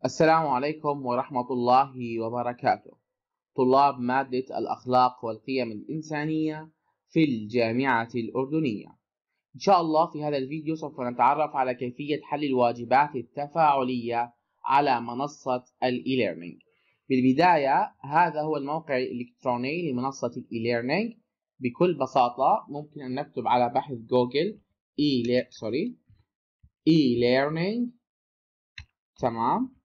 السلام عليكم ورحمة الله وبركاته. طلاب مادة الأخلاق والقيم الإنسانية في الجامعة الأردنية. إن شاء الله في هذا الفيديو سوف نتعرف على كيفية حل الواجبات التفاعلية على منصة الإي-ليرنينج. بالبداية هذا هو الموقع الإلكتروني لمنصة الإي-ليرنينج. بكل بساطة ممكن أن نكتب على بحث جوجل e-learning. تمام،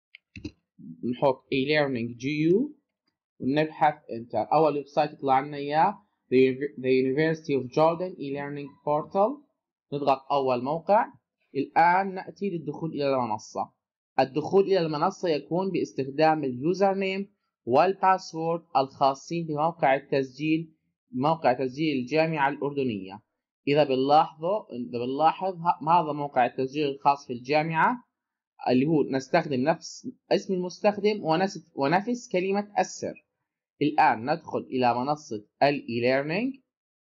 نحط e-learning GU ونبحث انتر. اول ويب سايت يطلع لنا اياه The University of Jordan e-learning portal. نضغط اول موقع. الان ناتي للدخول الى المنصه. الدخول الى المنصه يكون باستخدام اليوزر نيم والباسورد الخاصين بموقع التسجيل، موقع تسجيل الجامعه الاردنيه. اذا بنلاحظ هذا موقع التسجيل الخاص في الجامعه، اللي هو نستخدم نفس اسم المستخدم ونفس كلمة السر. الآن ندخل إلى منصة الإي-ليرنينج،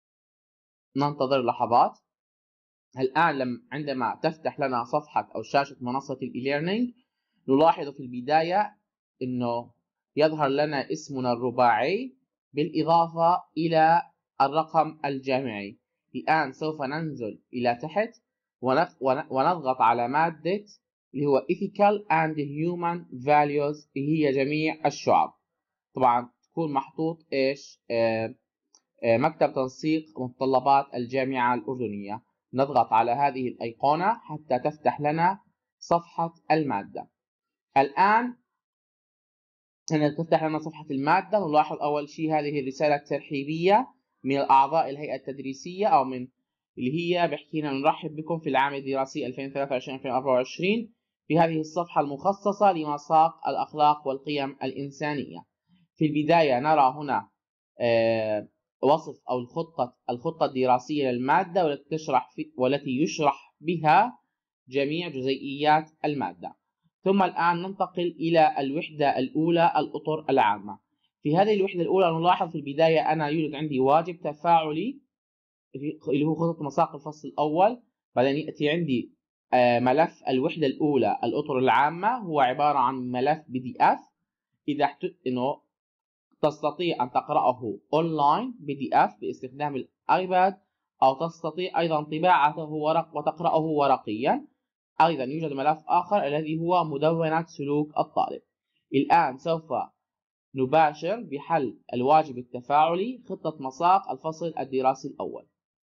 ننتظر لحظات. الآن عندما تفتح لنا صفحة أو شاشة منصة الإي-ليرنينج نلاحظ في البداية أنه يظهر لنا اسمنا الرباعي بالإضافة إلى الرقم الجامعي. الآن سوف ننزل إلى تحت ونضغط على مادة اللي هو Ethical and Human Values، اللي هي جميع الشعب. طبعا تكون محطوط ايش؟ مكتب تنسيق متطلبات الجامعة الأردنية. نضغط على هذه الأيقونة حتى تفتح لنا صفحة المادة. الآن هنا تفتح لنا صفحة المادة. نلاحظ أول شيء هذه الرسالة الترحيبية من أعضاء الهيئة التدريسية، أو من اللي هي بحكينا نرحب بكم في العام الدراسي 2023-2024 في هذه الصفحة المخصصة لمساق الأخلاق والقيم الإنسانية. في البداية نرى هنا وصف أو الخطة الدراسية للمادة والتي يشرح بها جميع جزيئيات المادة. ثم الآن ننتقل إلى الوحدة الأولى، الأطر العامة. في هذه الوحدة الأولى نلاحظ في البداية أنا يوجد عندي واجب تفاعلي اللي هو خطة مساق الفصل الأول. بعدين يأتي عندي ملف الوحدة الأولى الأطر العامة، هو عبارة عن ملف PDF. إذا إنه تستطيع أن تقرأه أونلاين PDF باستخدام الآيباد، أو تستطيع أيضا طباعته وتقرأه ورقيا. أيضا يوجد ملف آخر الذي هو مدونة سلوك الطالب. الآن سوف نباشر بحل الواجب التفاعلي خطة مساق الفصل الدراسي الأول.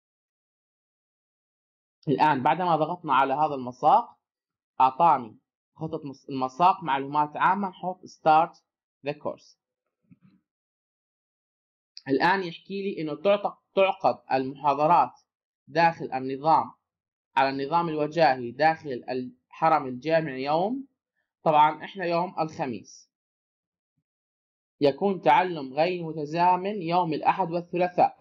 الآن بعدما ضغطنا على هذا المساق أعطاني خطة المساق معلومات عامة. نحط Start the course. الآن يحكي لي إنه تعقد المحاضرات داخل النظام على النظام الوجاهي داخل الحرم الجامعي يوم، طبعا إحنا يوم الخميس. يكون تعلم غير متزامن يوم الأحد والثلاثاء.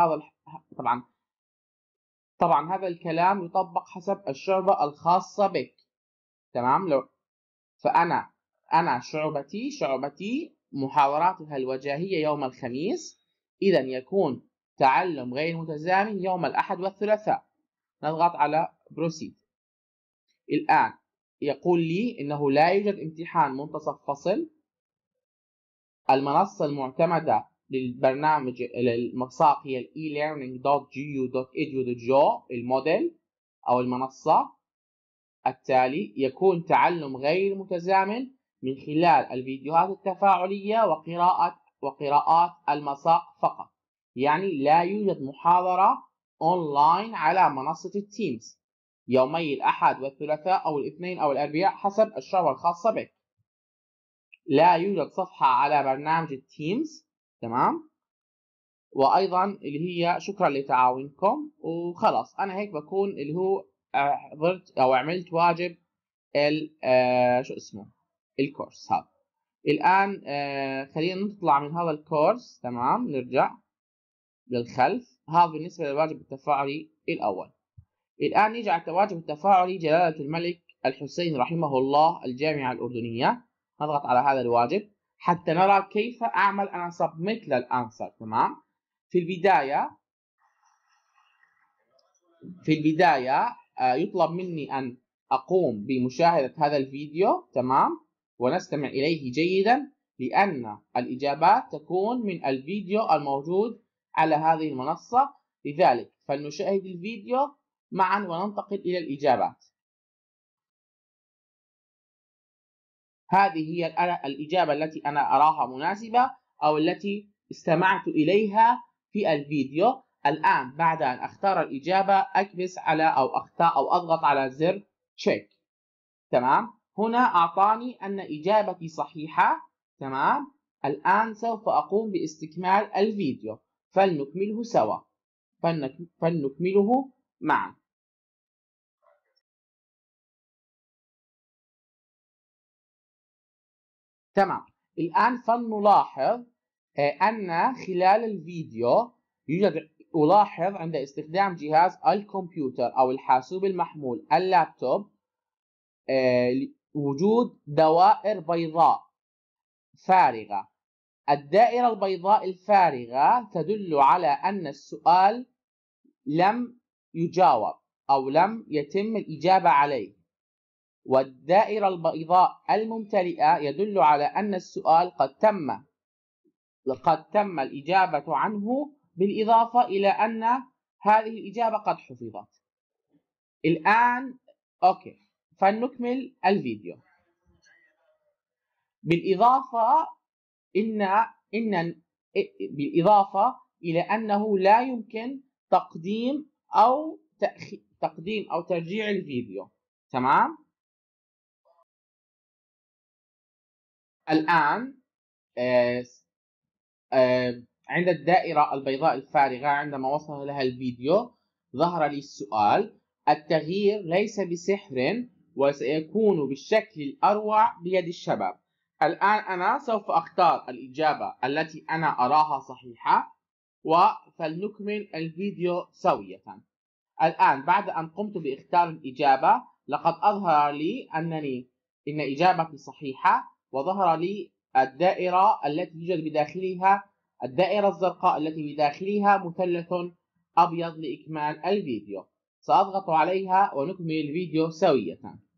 طبعا هذا الكلام يطبق حسب الشعبة الخاصة بك. تمام. فأنا شعبتي محاضراتها الوجاهية يوم الخميس، إذا يكون تعلم غير متزامن يوم الأحد والثلاثاء. نضغط على Proceed. الآن يقول لي إنه لا يوجد امتحان منتصف فصل. المنصة المعتمدة للبرنامج المساق هي e-learning.gu.edu.jo الموديل أو المنصة. التالي يكون تعلم غير متزامن من خلال الفيديوهات التفاعلية وقراءات المساق فقط. يعني لا يوجد محاضرة أونلاين على منصة التيمز يومي الأحد والثلاثاء أو الاثنين أو الأربعاء حسب الشعبة الخاصة بك. لا يوجد صفحة على برنامج التيمز. تمام. وأيضا اللي هي شكرا لتعاونكم. وخلاص أنا هيك بكون اللي هو حضرت أو عملت واجب الكورس هذا. الآن خلينا نطلع من هذا الكورس. تمام، نرجع للخلف. هذا بالنسبة للواجب التفاعلي الأول. الآن نيجي على الواجب التفاعلي جلالة الملك الحسين رحمه الله الجامعة الأردنية. نضغط على هذا الواجب حتى نرى كيف أعمل أنا سبميت للأنسر. تمام. في البداية يطلب مني أن أقوم بمشاهدة هذا الفيديو. تمام. ونستمع إليه جيدا، لأن الإجابات تكون من الفيديو الموجود على هذه المنصة. لذلك فلنشاهد الفيديو معا وننتقل إلى الإجابات. هذه هي الإجابة التي أنا أراها مناسبة أو التي استمعت إليها في الفيديو. الآن بعد أن أختار الإجابة أكبس على أو أضغط على زر check. تمام. هنا أعطاني أن إجابتي صحيحة. تمام. الآن سوف أقوم باستكمال الفيديو، فلنكمله سوا، فلنكمله معا. تمام. الآن فلنلاحظ أن خلال الفيديو ألاحظ عند استخدام جهاز الكمبيوتر أو الحاسوب المحمول اللابتوب وجود دوائر بيضاء فارغة. الدائرة البيضاء الفارغة تدل على أن السؤال لم يجاوب أو لم يتم الإجابة عليه، والدائرة البيضاء الممتلئة يدل على أن السؤال قد تم الإجابة عنه، بالإضافة إلى أن هذه الإجابة قد حفظت. الآن أوكي، فلنكمل الفيديو. بالإضافة إلى أنه لا يمكن تقديم أو ترجيع الفيديو. تمام. الآن عند الدائرة البيضاء الفارغة عندما وصل لها الفيديو ظهر لي السؤال: التغيير ليس بسحر وسيكون بالشكل الأروع بيد الشباب. الآن أنا سوف أختار الإجابة التي أنا أراها صحيحة، فلنكمل الفيديو سوية. الآن بعد أن قمت باختيار الإجابة لقد أظهر لي إن إجابتي صحيحة، وظهر لي الدائرة التي يوجد بداخلها الدائرة الزرقاء التي بداخلها مثلث أبيض لإكمال الفيديو. سأضغط عليها ونكمل الفيديو سوية.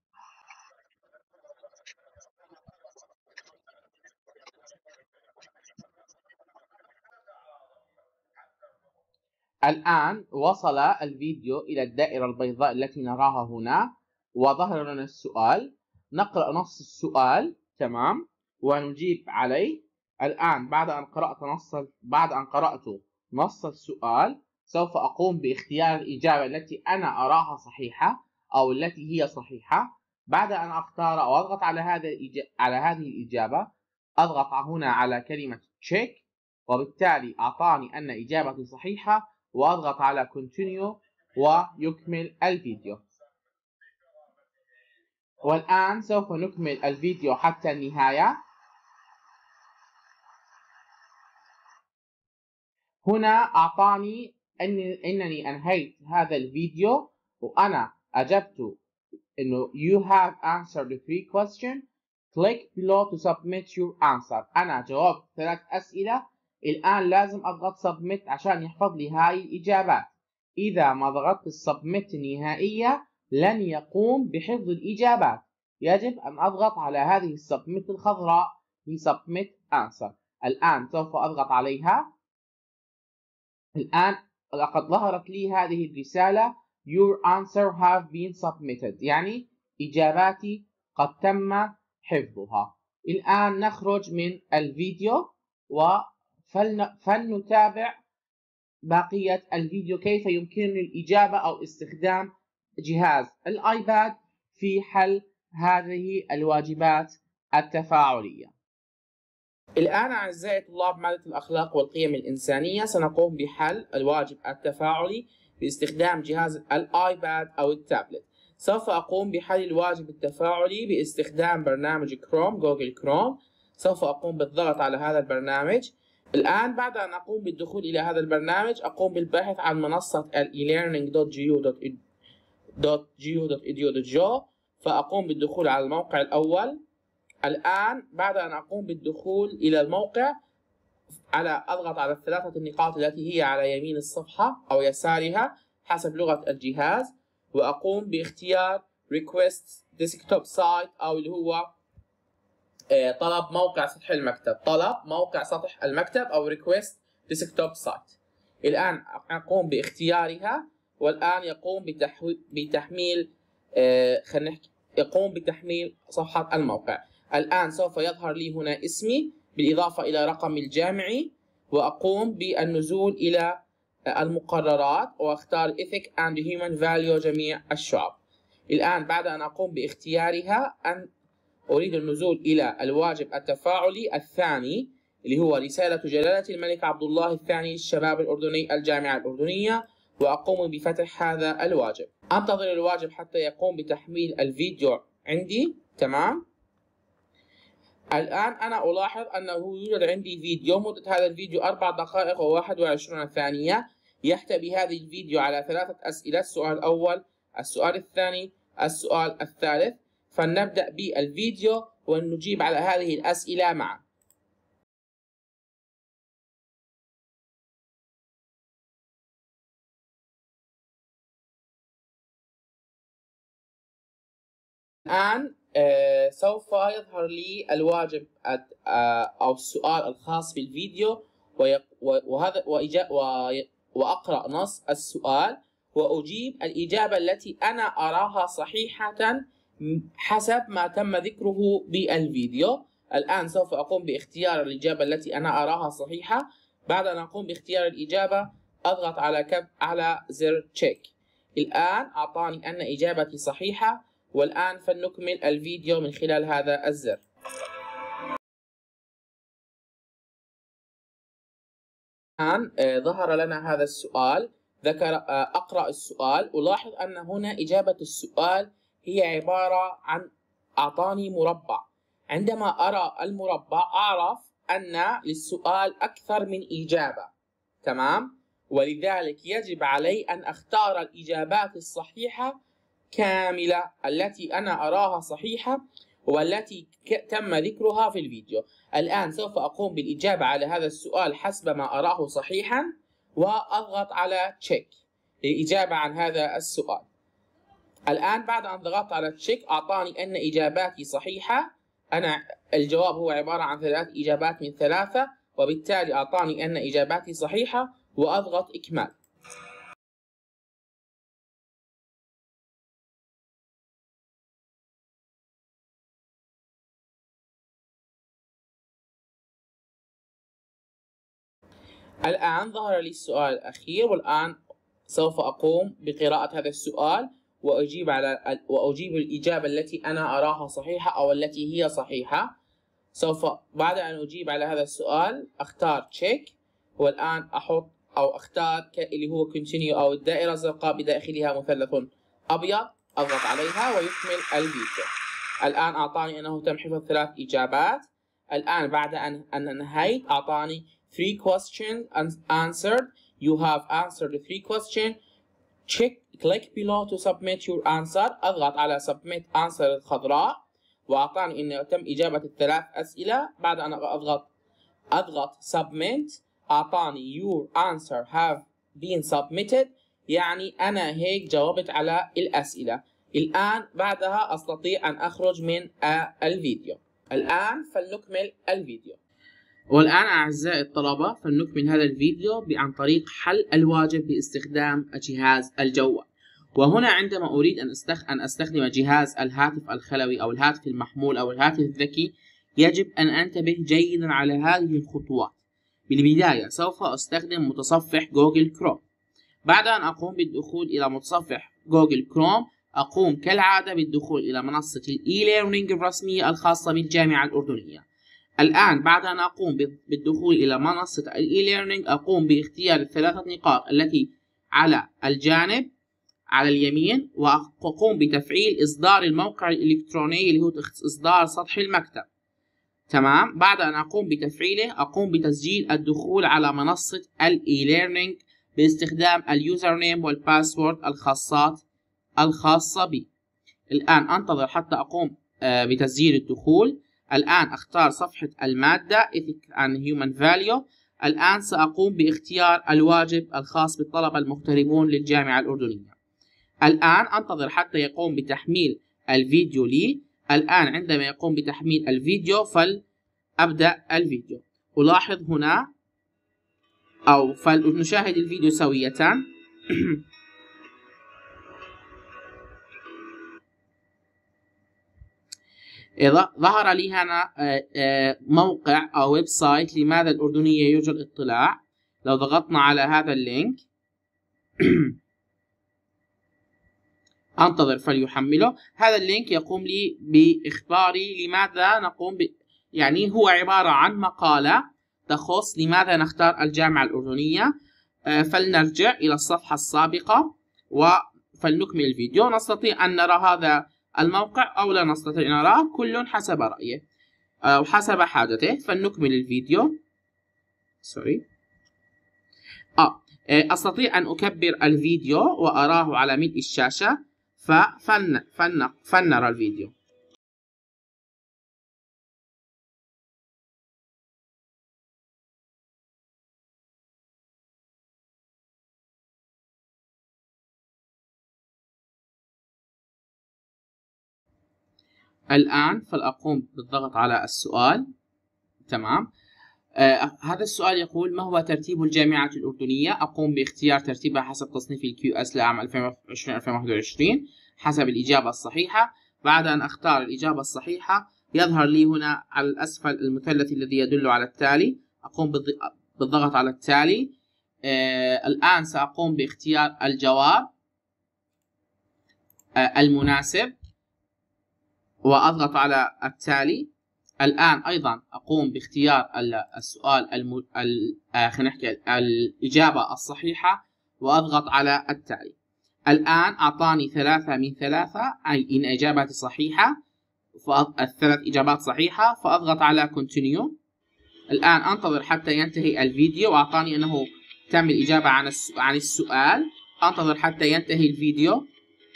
الآن وصل الفيديو إلى الدائرة البيضاء التي نراها هنا، وظهر لنا السؤال. نقرأ نص السؤال. تمام. ونجيب عليه. الآن بعد أن قرأت نص السؤال سوف أقوم باختيار الإجابة التي أنا أراها صحيحة أو التي هي صحيحة. بعد أن أختار أو أضغط على هذه الإجابة أضغط هنا على كلمة check، وبالتالي أعطاني أن إجابتي صحيحة، وأضغط على continue ويكمل الفيديو. والآن سوف نكمل الفيديو حتى النهاية. هنا أعطاني أنني أنهيت هذا الفيديو، وأنا أجبت إنه you have answered the 3 questions. Click below to submit your answer. أنا جاوبت 3 أسئلة. الآن لازم أضغط submit عشان يحفظ لي هاي الإجابات. إذا ما ضغطت submit نهائية لن يقوم بحفظ الإجابات. يجب أن أضغط على هذه submit الخضراء في submit answer. الآن سوف أضغط عليها. الآن لقد ظهرت لي هذه الرسالة: Your answer have been submitted، يعني إجاباتي قد تم حفظها. الآن نخرج من الفيديو فلنتابع بقية الفيديو كيف يمكنني الإجابة أو استخدام جهاز الآيباد في حل هذه الواجبات التفاعلية. الآن أعزائي طلاب مادة الأخلاق والقيم الإنسانية سنقوم بحل الواجب التفاعلي باستخدام جهاز الآيباد أو التابلت. سوف أقوم بحل الواجب التفاعلي باستخدام برنامج كروم، جوجل كروم. سوف أقوم بالضغط على هذا البرنامج. الآن بعد أن أقوم بالدخول إلى هذا البرنامج أقوم بالبحث عن منصة elearning.gu.edu.jo، فأقوم بالدخول على الموقع الأول. الآن بعد أن أقوم بالدخول إلى الموقع أضغط على ال3 النقاط التي هي على يمين الصفحة أو يسارها حسب لغة الجهاز، وأقوم باختيار Request Desktop Site أو اللي هو طلب موقع سطح المكتب، طلب موقع سطح المكتب أو request desktop site. الآن أقوم باختيارها، والآن يقوم بتحميل خلينا نحكي يقوم بتحميل صفحة الموقع. الآن سوف يظهر لي هنا اسمي بالإضافة إلى رقمي الجامعي، وأقوم بالنزول إلى المقررات وأختار Ethic and Human Value جميع الشعب. الآن بعد أن أقوم باختيارها أريد النزول إلى الواجب التفاعلي الثاني اللي هو رسالة جلالة الملك عبد الله الثاني للشباب الأردني الجامعة الأردنية، وأقوم بفتح هذا الواجب. أنتظر الواجب حتى يقوم بتحميل الفيديو عندي. تمام. الآن أنا ألاحظ أنه يوجد عندي فيديو، مدة هذا الفيديو 4 دقائق و21 ثانية. يحتوي هذا الفيديو على 3 أسئلة، السؤال الأول، السؤال الثاني، السؤال الثالث. فلنبدأ بالفيديو ونجيب على هذه الأسئلة معا. الآن سوف يظهر لي الواجب أو السؤال الخاص بالفيديو، وأقرأ نص السؤال وأجيب الإجابة التي أنا أراها صحيحة حسب ما تم ذكره بالفيديو. الآن سوف أقوم باختيار الإجابة التي أنا أراها صحيحة. بعد أن أقوم باختيار الإجابة أضغط على زر تشيك. الآن أعطاني أن إجابتي صحيحة، والآن فلنكمل الفيديو من خلال هذا الزر. الآن ظهر لنا هذا السؤال، أقرأ السؤال، ألاحظ أن هنا إجابة السؤال هي عبارة عن أعطاني مربع. عندما أرى المربع أعرف أن للسؤال أكثر من إجابة. تمام؟ ولذلك يجب علي أن أختار الإجابات الصحيحة كاملة التي أنا أراها صحيحة والتي تم ذكرها في الفيديو. الآن سوف أقوم بالإجابة على هذا السؤال حسب ما أراه صحيحا، وأضغط على تشيك للإجابة عن هذا السؤال. الآن بعد أن ضغطت على تشيك أعطاني أن إجاباتي صحيحة. الجواب هو عبارة عن 3 إجابات من 3، وبالتالي أعطاني أن إجاباتي صحيحة، وأضغط إكمال. الآن ظهر لي السؤال الأخير، والآن سوف أقوم بقراءة هذا السؤال وأجيب الإجابة التي أنا أراها صحيحة أو التي هي صحيحة. بعد أن أجيب على هذا السؤال أختار تشيك، والآن أختار اللي هو continue أو الدائرة الزرقاء بداخلها مثلث أبيض، أضغط عليها ويكمل الفيديو. الآن أعطاني أنه تم حفظ 3 إجابات. الآن بعد أن انتهيت أعطاني 3 questions answered. You have answered the 3 questions. Click below to submit your answer. أضغط على submit answer الخضراء، وأعطاني أنه تم إجابة ال3 أسئلة. بعد أن أضغط submit أعطاني your answer have been submitted، يعني أنا هيك جاوبت على الأسئلة. الآن بعدها أستطيع أن أخرج من الفيديو. الآن فلنكمل الفيديو. والآن أعزائي الطلبة فلنكمل هذا الفيديو عن طريق حل الواجب باستخدام جهاز الجوال. وهنا عندما أريد أن أستخدم جهاز الهاتف الخلوي أو الهاتف المحمول أو الهاتف الذكي، يجب أن أنتبه جيدا على هذه الخطوات. بالبداية سوف أستخدم متصفح جوجل كروم. بعد أن أقوم بالدخول إلى متصفح جوجل كروم، أقوم كالعادة بالدخول إلى منصة الإي-ليرنينج الرسمية الخاصة بالجامعة الأردنية. الآن بعد أن أقوم بالدخول إلى منصة الإي-ليرنينج، أقوم باختيار ال3 نقاط التي على الجانب على اليمين، وأقوم بتفعيل إصدار الموقع الإلكتروني اللي هو إصدار سطح المكتب. تمام. بعد أن أقوم بتفعيله أقوم بتسجيل الدخول على منصة الإي-ليرنينج باستخدام اليوزر نيم والباسورد الخاصة بي. الآن أنتظر حتى أقوم بتسجيل الدخول. الآن أختار صفحة المادة Ethic and Human Value. الآن سأقوم باختيار الواجب الخاص بالطلبة المغتربون للجامعة الأردنية. الآن أنتظر حتى يقوم بتحميل الفيديو لي. الآن عندما يقوم بتحميل الفيديو فلأبدأ الفيديو. ألاحظ هنا أو فلنشاهد الفيديو سوية. ظهر لي هنا موقع أو ويب سايت لماذا الأردنية يوجد اطلاع. لو ضغطنا على هذا اللينك أنتظر فليحمله. هذا اللينك يقوم لي بإخباري لماذا نقوم يعني هو عبارة عن مقالة تخص لماذا نختار الجامعة الأردنية. فلنرجع إلى الصفحة السابقة فلنكمل الفيديو. نستطيع أن نرى هذا الموقع أو لا نستطيع نراه، كل حسب رأيه أو حسب حاجته. فلنكمل الفيديو. أستطيع أن أكبر الفيديو وأراه على ملء الشاشة. فلنرى الفيديو. الآن فلأقوم بالضغط على السؤال. تمام. هذا السؤال يقول: ما هو ترتيب الجامعة الأردنية؟ أقوم باختيار ترتيبها حسب تصنيف الكيو اس لعام 2020-2021 حسب الإجابة الصحيحة. بعد أن أختار الإجابة الصحيحة يظهر لي هنا على الأسفل المثلث الذي يدل على التالي. أقوم بالضغط على التالي. الآن سأقوم باختيار الجواب المناسب وأضغط على التالي. الآن أيضا أقوم باختيار السؤال خلينا نحكي الإجابة الصحيحة وأضغط على التالي. الآن أعطاني 3 من 3 أي إن إجابتي صحيحة، الثلاث إجابات صحيحة، فأضغط على Continue. الآن أنتظر حتى ينتهي الفيديو وأعطاني أنه تم الإجابة عن السؤال. أنتظر حتى ينتهي الفيديو.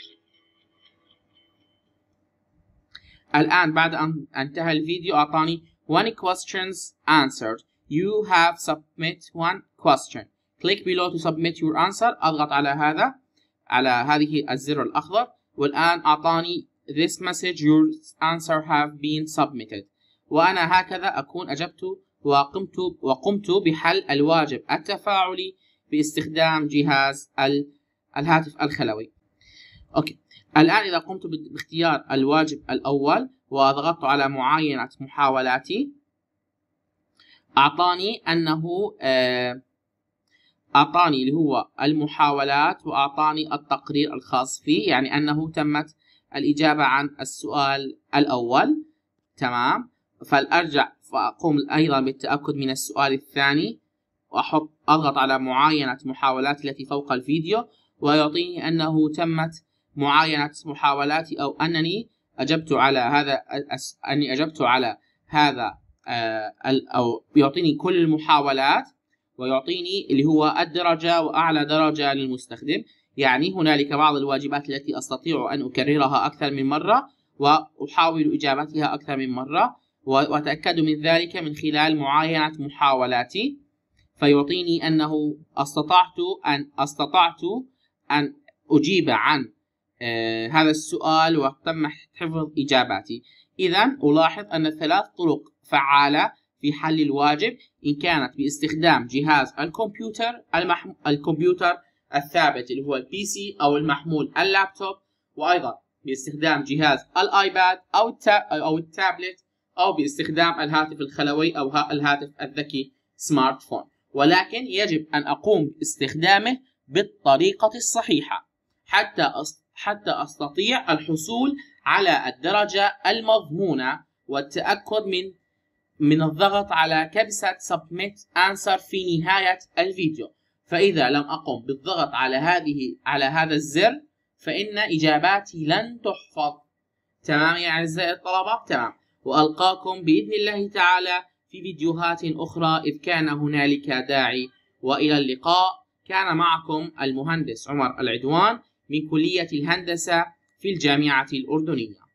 الآن بعد أن انتهى الفيديو أعطاني 1 questions answered. You have submit 1 question. Click below to submit your answer. أضغط على هذه الزر الأخضر. والآن أعطاني this message your answer have been submitted. وأنا هكذا أكون أجبت وقمت بحل الواجب التفاعلي باستخدام جهاز الهاتف الخلوي. أوكي. الآن إذا قمت باختيار الواجب الأول وضغطت على معاينة محاولاتي أعطاني اللي هو المحاولات وأعطاني التقرير الخاص فيه، يعني أنه تمت الإجابة عن السؤال الأول. تمام. فأرجع فأقوم أيضا بالتأكد من السؤال الثاني أضغط على معاينة محاولات التي فوق الفيديو ويعطيني أنه تمت معاينة محاولاتي أو أنني أجبت على هذا أو يعطيني كل المحاولات ويعطيني اللي هو الدرجة وأعلى درجة للمستخدم. يعني هنالك بعض الواجبات التي أستطيع أن أكررها أكثر من مرة وأحاول إجابتها أكثر من مرة، وأتأكد من ذلك من خلال معاينة محاولاتي. فيعطيني أنه استطعت أن أجيب عن هذا السؤال وتم حفظ إجاباتي. إذن ألاحظ أن 3 طرق فعالة في حل الواجب، إن كانت باستخدام جهاز الكمبيوتر الثابت اللي هو البي سي أو المحمول اللابتوب، وأيضا باستخدام جهاز الآيباد أو التابلت، أو باستخدام الهاتف الخلوي أو الهاتف الذكي سمارت فون. ولكن يجب أن أقوم باستخدامه بالطريقة الصحيحة حتى أستطيع الحصول على الدرجة المضمونة والتأكد من الضغط على كبسة Submit Answer في نهاية الفيديو. فإذا لم أقم بالضغط على هذا الزر فإن إجاباتي لن تحفظ. تمام يا أعزائي الطلبة؟ تمام. وألقاكم بإذن الله تعالى في فيديوهات أخرى إذ كان هنالك داعي، وإلى اللقاء. كان معكم المهندس عمر العدوان من كلية الهندسة في الجامعة الأردنية.